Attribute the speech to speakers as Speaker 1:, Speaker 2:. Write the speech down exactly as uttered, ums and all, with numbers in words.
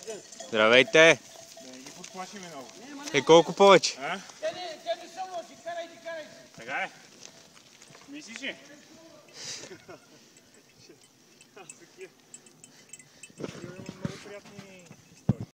Speaker 1: Здравейте!
Speaker 2: Да не ги подплашиме много.
Speaker 1: Е, колко повече?
Speaker 2: А?
Speaker 3: Тя не, тя не са лоши, карайте, карайте.
Speaker 2: Така е? Мислиш ли? Аз такива. Имам много приятни